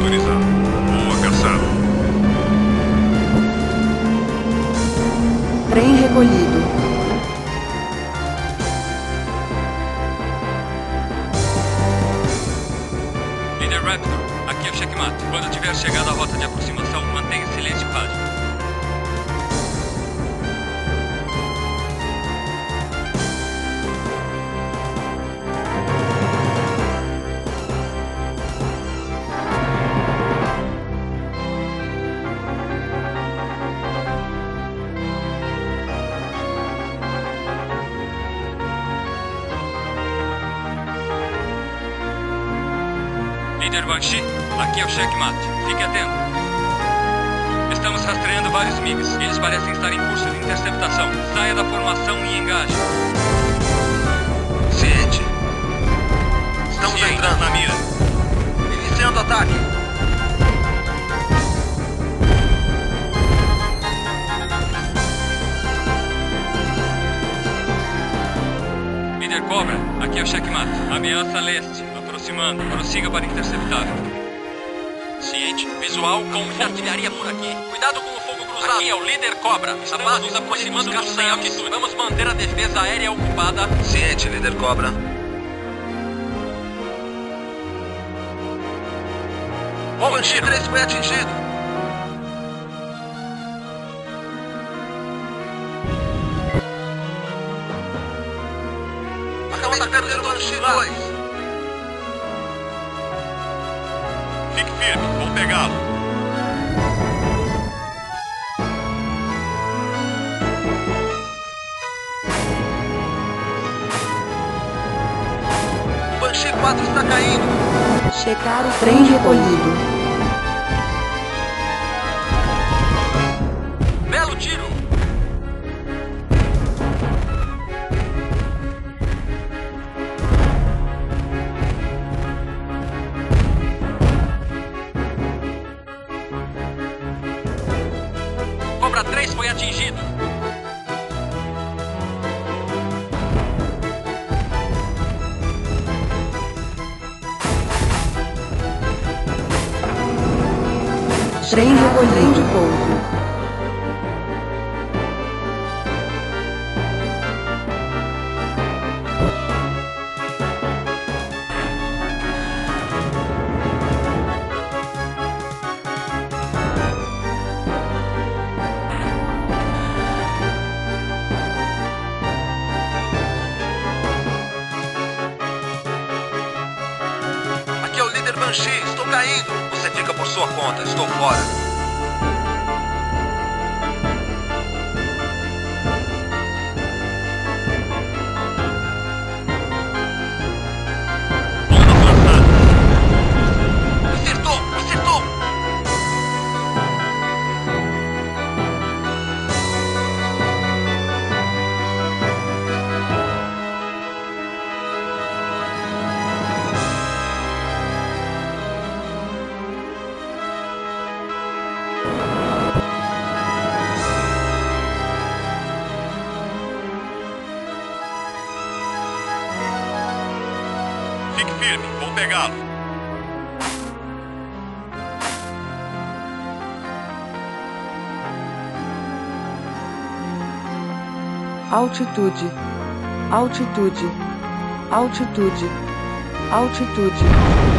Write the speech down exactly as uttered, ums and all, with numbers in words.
autorizado. Boa caçada. Trem recolhido. Líder Raptor, aqui é o Checkmate. Quando tiver chegado à rota de aproximação, mantenha silêncio e rádio. Líder Banshee, aqui é o Checkmate. Fique atento. Estamos rastreando vários M I Gs. Eles parecem estar em curso de interceptação. Saia da formação e engaje. Ciente. Estamos Ciente, entrando. na mira. Iniciando ataque. Líder Cobra, aqui é o Checkmate. Ameaça leste. Aproximando. Prossiga para interceptar. Ciente. Visual com artilharia por aqui. Cuidado com o fogo cruzado. Aqui é o Líder Cobra. Estamos nos aproximando do sem altitude. Vamos manter a defesa aérea ocupada. Ciente, líder Cobra. Banshee três foi atingido. Acabamos de perder o Banshee dois. Fique firme, vou pegá-lo. O Banshee quatro está caindo. Checar o trem recolhido. Belo tiro! Cobra três foi atingido. Trem recolhido de pouso. Aqui é o líder Banshee. Estou caindo. Você fica por sua conta. Estou fora. Acertou! Acertou! Fique firme, vou pegá-lo. Altitude. Altitude. Altitude. Altitude.